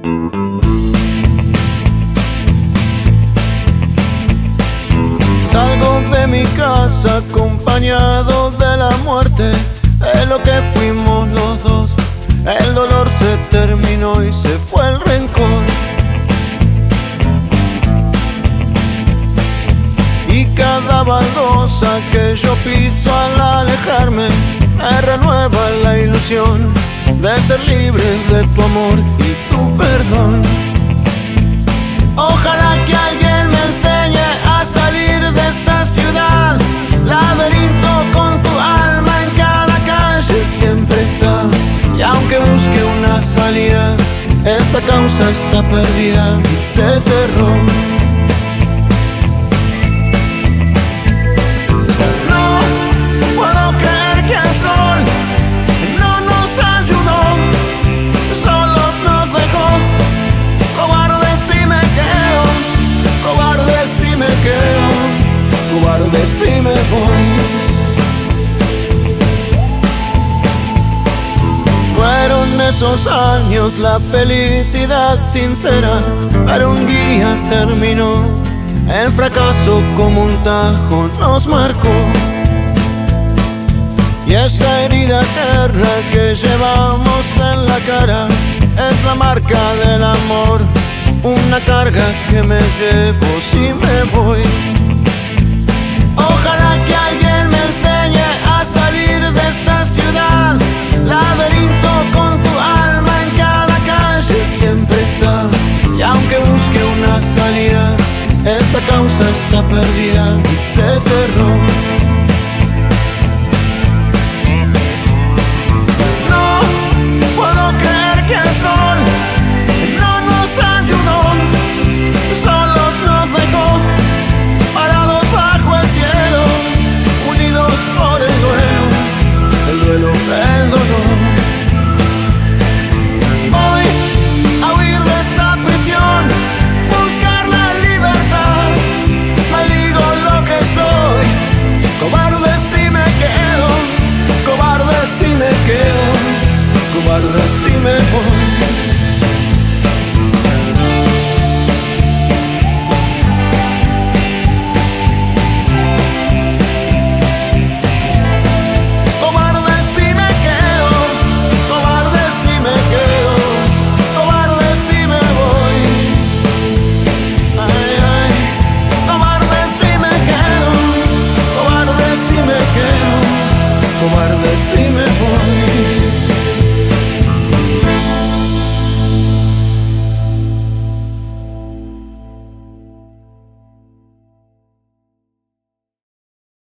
Salgo de mi casa acompañado de la muerte, de lo que fuimos los dos. El dolor se terminó y se fue el rencor. Y cada baldosa que yo piso al alejarme me renueva la ilusión de ser libre de tu amor y tu perdón. Ojalá que alguien me enseñe a salir de esta ciudad, laberinto con tu alma en cada calle siempre está. Y aunque busque una salida, esta causa está perdida y se cerró. Cobarde si me voy. Fueron esos años la felicidad sincera, pero un día terminó. El fracaso como un tajo nos marcó. Y esa herida eterna que llevamos en la cara es la marca del amor, una carga que me llevo si me voy. Ojalá que alguien me enseñe a salir de esta ciudad, la